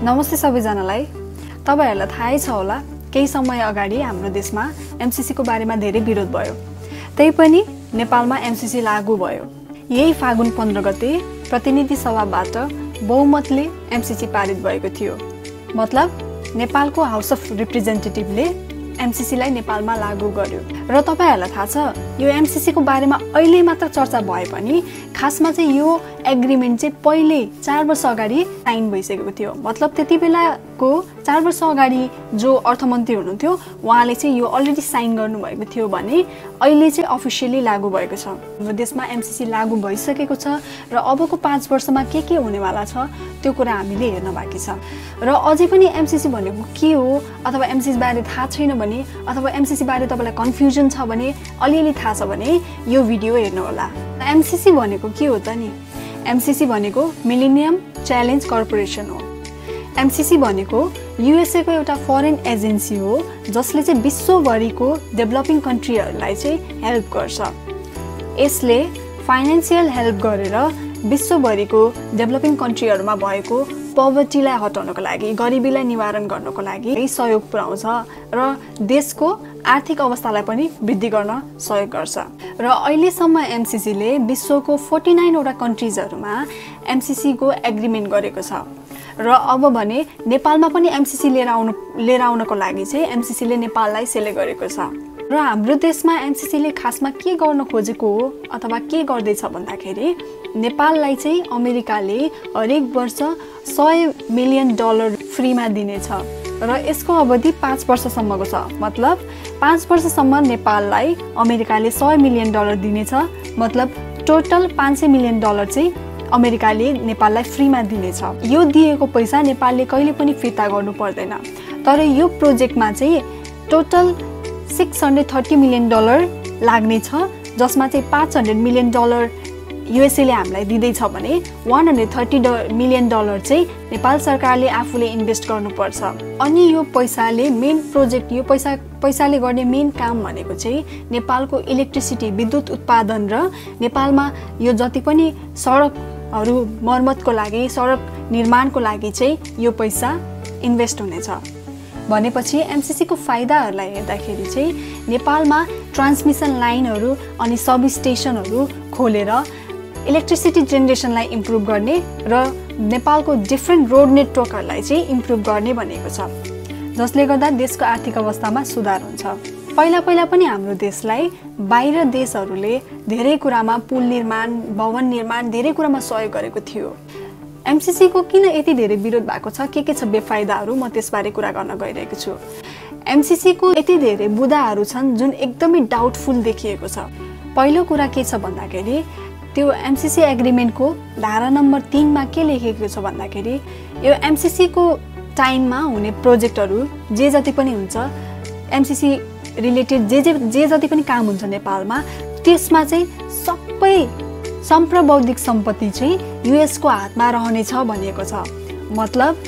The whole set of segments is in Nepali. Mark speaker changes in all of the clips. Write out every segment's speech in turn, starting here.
Speaker 1: नमस्ते सबैजनालाई। तपाईहरुलाई थाहै छ होला केही समय अगाडि हाम्रो देशमा MCC को बारेमा धेरै विरोध भयो। तैपनि नेपालमा MCC लागू भयो। यही फागुन 15 गते प्रतिनिधि सभाबाट बहुमतले MCC पारित भएको थियो। मतलब नेपालको हाउस अफ रिप्रेजेन्टेटिभले MCC लाई नेपालमा लागू गर्यो। र तपाईहरुलाई थाहा छ यो MCC को बारेमा अहिले मात्र चर्चा भए पनि खासमा चाहिँ यो एग्रीमेन्ट चाहिँ पहिले 4 वर्ष अगाडि साइन भइसकेको थियो। मतलब त्यतिबेलाको 4 वर्ष अगाडि जो अर्थमन्त्री हुनुहुन्थ्यो उहाँले चाहिँ यो अलरेडी साइन गर्नुभएको थियो भने अहिले चाहिँ अफिसियली लागू भएको छ। हाम्रो देशमा MCC लागू भइसकेको छ र अबको 5 वर्षमा के हुनेवाला छ त्यो कुरा हामीले हेर्न बाँकी छ। र अझै पनि MCC भनेको के हो अथवा MCC बारे थाहा छैन भने अथवा MCC बारे तपाईलाई कन्फ्युजन छ भने अलिअलि थाहा छ भने यो भिडियो हेर्नु होला। MCC भनेको के हो त नि? MCC भनेको मिलेनियम च्यालेन्ज कर्पोरेसन हो। MCC भनेको USA को एउटा फरेन एजेन्सी हो जसले चाहिँ विश्वभरिको डेभलपिङ कन्ट्रीहरूलाई चाहिँ हेल्प गर्छ। यसले फाइनान्शियल हेल्प गरेर विश्वभरिको डेभलपिङ कन्ट्रीहरूमा भएको पवर्टीलाई हटाउनको लागि, गरिबीलाई निवारण गर्नको लागि सहयोग पुर्याउँछ र देशको आर्थिक अवस्थालाई पनि वृद्धि गर्न सहयोग गर्छ। र अहिलेसम्म MCC ले विश्वको 49 वटा कन्ट्रीजहरुमा MCC को एग्रीमेन्ट गरेको छ। र अब भने नेपालमा पनि MCC लिएर आउनको लागि चाहिँ MCC ले नेपाललाई सेलेक्ट गरेको छ। र हाम्रो देशमा MCC ले खासमा के गर्न खोजेको हो अथवा के गर्दैछ भन्दाखेरि नेपाललाई चाहिँ अमेरिकाले हरेक वर्ष $100 मिलियन फ्रीमा दिनेछ र यसको अवधि 5 वर्षसम्मको छ। मतलब 5 वर्षसम्म नेपाललाई अमेरिकाले $100 मिलियन दिनेछ। मतलब टोटल $500 मिलियन चाहिँ अमेरिकाले नेपाललाई फ्रीमा दिनेछ। यो दिएको पैसा नेपालले कहिले पनि फिर्ता गर्नु पर्दैन। तर यो प्रोजेक्टमा चाहिँ टोटल $630 मिलियन लाग्ने छ जसमा चाहिँ $500 मिलियन USA ले हामीलाई दिदैछ भने $130 मिलियन चाहिँ नेपाल सरकारले आफूले इन्भेस्ट गर्नुपर्छ। अनि यो पैसाले मेन प्रोजेक्ट यो पैसाले गर्ने मेन काम भनेको चाहिँ नेपालको इलेक्ट्रिसिटी विद्युत उत्पादन र नेपालमा यो जति पनि सडकहरु मर्मतको लागि सडक निर्माणको लागि चाहिँ यो पैसा इन्भेस्ट हुनेछ। भनेपछि MCC को फाइदाहरुलाई हेर्दाखेरि चाहिँ नेपालमा ट्रान्समिसन लाइनहरु अनि सब स्टेशनहरु खोलेर इलेक्ट्रिसिटी जेनेरेसनलाई इम्प्रुभ गर्ने र नेपालको डिफरेन्ट रोड नेटवर्कहरुलाई चाहिँ इम्प्रुभ गर्ने भनेको छ जसले गर्दा देशको आर्थिक अवस्थामा सुधार हुन्छ। पहिला पनि हाम्रो देशलाई बाहिर देशहरुले धेरै कुरामा पुल निर्माण, भवन निर्माण धेरै कुरामा सहयोग गरेको थियो। MCC को किन यति धेरै विरोध भएको छ, के छ बेफाइदाहरु म त्यसबारे कुरा गर्न गइरहेको छु। MCC को यति धेरै बुदाहरु छन् जुन एकदमै डाउटफुल देखिएको छ। पहिलो कुरा के छ भन्दाखेरि त्यो MCC एग्रीमेन्ट को धारा नम्बर 3 मा के लेखेको छ भन्दाखेरि यो MCC को टाइममा हुने प्रोजेक्टहरु जे जति पनि हुन्छ MCC रिलेटेड जे जति पनि काम हुन्छ नेपालमा त्यसमा चाहिँ सबै सम्प्रबौद्धिक सम्पत्ति चाहिँ US को हातमा रहनेछ भनिएको छ। मतलब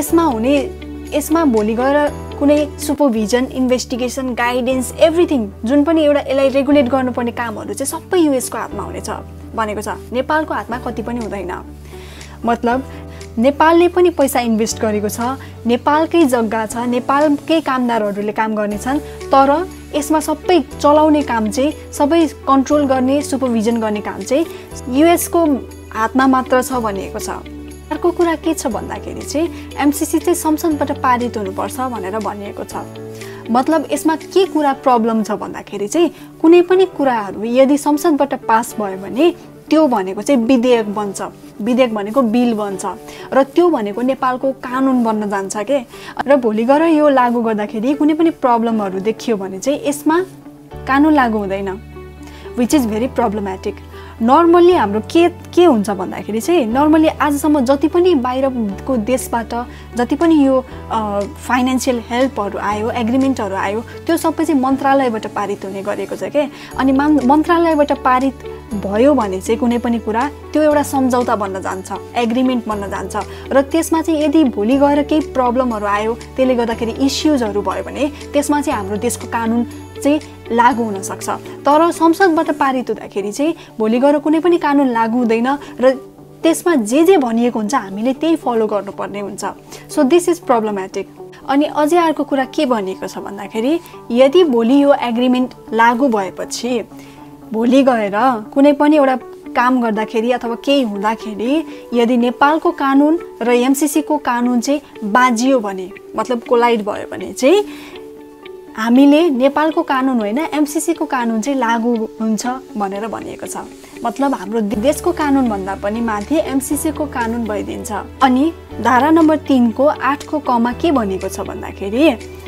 Speaker 1: यसमा भोलि गएर कुनै सुपरभिजन, इन्भेस्टिगेसन, गाइडेन्स एभ्रिथिङ जुन पनि एउटा यसलाई रेगुलेट गर्नुपर्ने कामहरु चाहिँ सबै US को हातमा हुनेछ भनेको छ। नेपालको हातमा कति पनि हुँदैन। मतलब नेपालले पनि पैसा इन्भेस्ट गरेको छ, नेपालकै जग्गा छ, नेपालकै कामदारहरुले काम गर्नेछन्। तर यसमा सबै चलाउने काम चाहिँ सबै कन्ट्रोल गर्ने, सुपरभिजन गर्ने काम चाहिँ US को हातमा मात्र छ भनिएको छ। अर्को कुरा के छ भन्दाखेरि चाहिँ MCC चाहिँ संसदबाट पारित हुनुपर्छ भनेर भनिएको छ। मतलब यसमा के कुरा प्रब्लम छ भन्दाखेरि चाहिँ कुनै पनि कुराहरु यदि संसदबाट पास भयो भने त्यो भनेको चाहिँ विधेयक बन्छ। विधेयक भनेको बिल बन्छ र त्यो भनेको नेपालको कानुन बन्न जान्छ के। र भोलि गएर यो लागू गर्दाखेरि कुनै पनि प्रब्लमहरु देखियो भने चाहिँ यसमा कानुन लागू हुँदैन, which is very problematic. Normally हाम्रो के हुन्छ भन्दाखेरि चाहिँ नर्मली आजसम्म जति पनि बाहिरको देशबाट जति पनि यो फाइनान्शियल हेल्पहरु आयो, एग्रीमेन्टहरु आयो त्यो सबै चाहिँ मन्त्रालयबाट पारित हुने गरेको छ के। अनि मन्त्रालयबाट पारित भयो भने चाहिँ कुनै पनि कुरा त्यो एउटा सम्झौता बन्न जान्छ, एग्रीमेन्ट बन्न जान्छ र त्यसमा चाहिँ यदि भोलि गएर केही प्रब्लमहरु आयो त्यसले गर्दाखेरि इश्यूजहरु भयो भने त्यसमा चाहिँ हाम्रो देशको कानुन चाहिँ लागू हुन सक्छ। तर संसदबाट पारित हुँदाखेरि चाहिँ भोलि गएर कुनै पनि कानुन लागू हुँदैन र त्यसमा जे भनिएको हुन्छ हामीले त्यही फलो गर्नुपर्ने हुन्छ। So this is problematic. अनि अझै अर्को कुरा के भनिएको छ भन्दाखेरि यदि भोलि यो एग्रिमेन्ट लागू भएपछि भोलि गएर कुनै पनि एउटा काम गर्दाखेरि अथवा केही हुँदाखेरि यदि नेपालको कानुन र एमसीसी को कानुन चाहिँ बाजियो भने, मतलब कोलाइड भयो भने चाहिँ हामीले नेपालको कानुन होइन एमसीसी को कानुन चाहिँ लागू हुन्छ भनेर भनिएको छ। मतलब हाम्रो देशको कानुन भन्दा पनि माथि एमसीसी को कानुन भइदिन्छ। अनि धारा नम्बर 3 को 8 को क मा के भनिएको छ भन्दाखेरि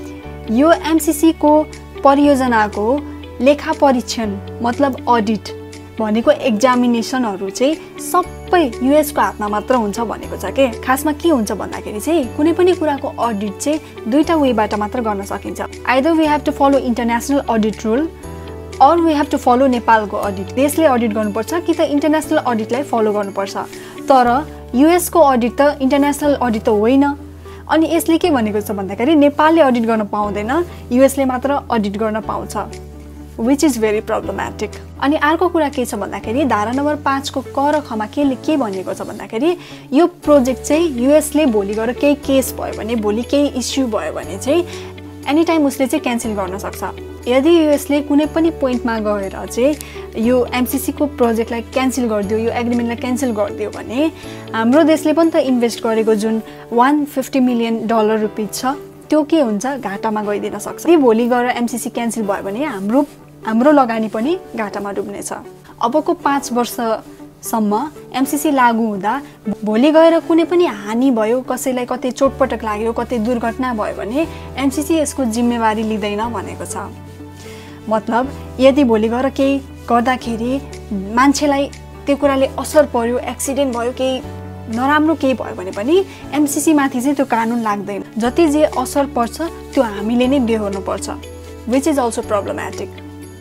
Speaker 1: यो एमसीसी को परियोजनाको लेखा परीक्षण मतलब अडिट भनेको एक्जामिनेसनहरू चाहिँ सबै युएस को हातमा मात्र हुन्छ भनेको छ के। खासमा के हुन्छ भन्दाखेरि चाहिँ कुनै पनि कुराको अडिट चाहिँ दुईटा वेबाट मात्र गर्न सकिन्छ। Either we have to follow international audit rule or we have to follow नेपालको अडिट। देशले अडिट गर्नुपर्छ कि त इन्टरनेसनल अडिटलाई फलो गर्नुपर्छ। तर युएस को अडिट त इन्टरनेसनल अडिट त होइन। अनि यसले के भनेको छ भन्दाखेरि नेपालले अडिट गर्न पाउँदैन, युएसले मात्र अडिट गर्न पाउँछ, which is very problematic। अनि अर्को कुरा के छ भन्दाखेरि धारा नम्बर 5 को क र ख मा के भनिएको छ भन्दाखेरि यो प्रोजेक्ट चाहिँ युएसले भोलि गएर केही केस भयो भने, भोलि केही इस्यु भयो भने चाहिँ एनी टाइम उसले चाहिँ क्यान्सल गर्न सक्छ। यदि युएसले कुनै पनि पोइन्टमा गएर चाहिँ यो एमसीसी को प्रोजेक्टलाई क्यान्सल गरिदियो, यो एग्रिमेन्टलाई क्यान्सल गरिदियो भने हाम्रो देशले पनि त इन्भेस्ट गरेको जुन $150 मिलियन छ त्यो के हुन्छ, घाटामा गइदिन सक्छ। यदि भोलि गएर एमसीसी क्यान्सल भयो भने हाम्रो लगानी पनि घाटामा डुब्नेछ। अबको 5 वर्षसम्म एमसीसी लागू हुँदा भोलि गएर कुनै पनि हानि भयो, कसैलाई कतै चोटपटक लाग्यो, कतै दुर्घटना भयो भने एमसीसी यसको जिम्मेवारी लिँदैन भनेको छ। मतलब यदि भोलि गएर केही गर्दाखेरि मान्छेलाई त्यो कुराले असर पर्यो, एक्सिडेन्ट भयो, केही नराम्रो केही भयो भने पनि एमसीसी माथि चाहिँ त्यो कानुन लाग्दैन। जति जे असर पर्छ त्यो हामीले नै बेहोर्नुपर्छ, which is also problematic।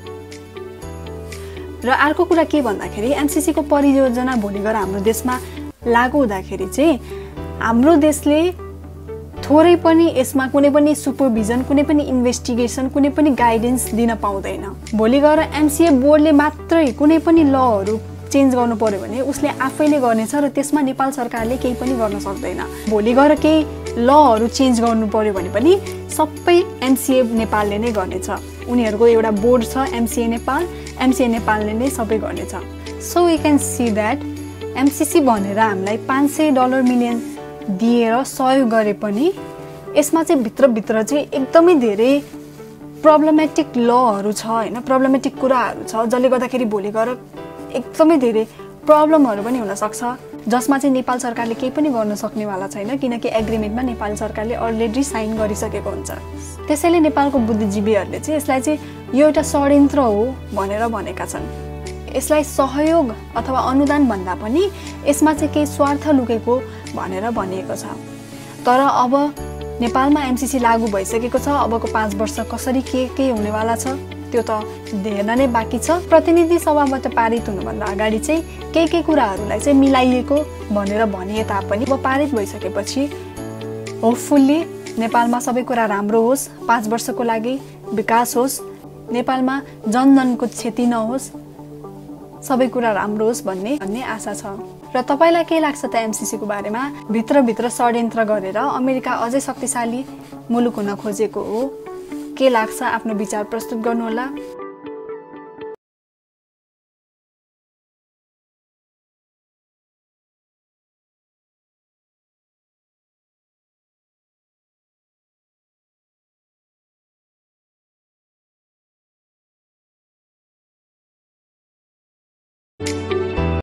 Speaker 1: र अर्को कुरा के भन्दाखेरि एमसीसी को परियोजना भोलि गएर हाम्रो देशमा लागू हुँदाखेरि चाहिँ हाम्रो देशले थोरै पनि यसमा कुनै पनि सुपरभिजन, कुनै पनि इन्भेस्टिगेसन, कुनै पनि गाइडेन्स दिन पाउँदैन। भोलि गएर एमसीए बोर्डले मात्रै कुनै पनि लहरू चेन्ज गर्नु पर्यो भने उसले आफैले गर्नेछ र त्यसमा नेपाल सरकारले केही पनि गर्न सक्दैन। भोलि गएर केही लहरू चेन्ज गर्नु पर्यो भने पनि सबै एमसीए नेपालले नै गर्नेछ। उनीहरूको एउटा बोर्ड छ एमसीए नेपाल, एमसीए नेपालले नै सबै गर्नेछ। So we can see that MCC भनेर हामीलाई $500 मिलियन दिएर सहयोग गरे पनि यसमा चाहिँ भित्रभित्र चाहिँ एकदमै धेरै प्रब्लमेटिक लहरू छ हैन, प्रब्लमेटिक कुराहरू छ जसले गर्दाखेरि भोलि गएर एकदमै धेरै प्रब्लमहरू पनि हुन सक्छ, जसमा चाहिँ नेपाल सरकारले केही पनि गर्न सक्नेवाला छैन किनकि एग्रिमेन्टमा नेपाल सरकारले अलरेडी साइन गरिसकेको हुन्छ। त्यसैले नेपालको बुद्धिजीवीहरूले चाहिँ यसलाई चाहिँ यो एउटा षड्यन्त्र हो भनेर भनेका छन्। यसलाई सहयोग अथवा अनुदान भन्दा पनि यसमा चाहिँ केही स्वार्थ लुकेको भनेर भनिएको छ। तर अब नेपालमा एमसीसी लागू भइसकेको छ, अबको 5 वर्ष कसरी के हुनेवाला छ त्यो त हेर्न नै बाँकी छ। प्रतिनिधि सभाबाट पारित हुनुभन्दा अगाडि चाहिँ केही कुराहरूलाई चाहिँ मिलाइएको भनेर भनिए तापनि अब पारित भइसकेपछि होपफुल्ली नेपालमा सबै कुरा राम्रो होस्, 5 वर्षको लागि विकास होस्, नेपालमा जनजनको क्षति नहोस्, सबै कुरा राम्रो होस् भन्ने आशा छ। र तपाईलाई के लाग्छ त एमसीसी को बारेमा? भित्र षड्यन्त्र गरेर अमेरिका अझै शक्तिशाली मुलुक हुन खोजेको हो? के लाग्छ आफ्नो विचार प्रस्तुत गर्नुहोला।